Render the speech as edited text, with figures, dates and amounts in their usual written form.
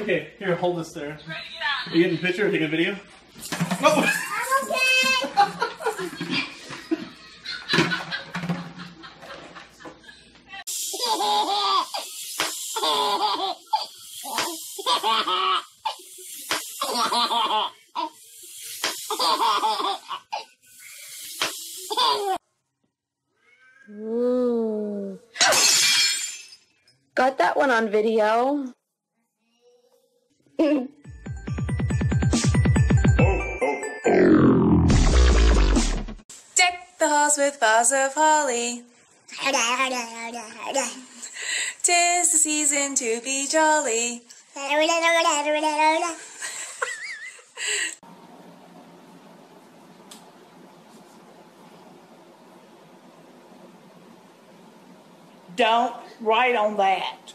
okay. Here, hold this there. Are you getting a picture or taking a video? No! I'm Ooh. Got that one on video. Deck the halls with boughs of holly. 'Tis the season to be jolly. Don't write on that.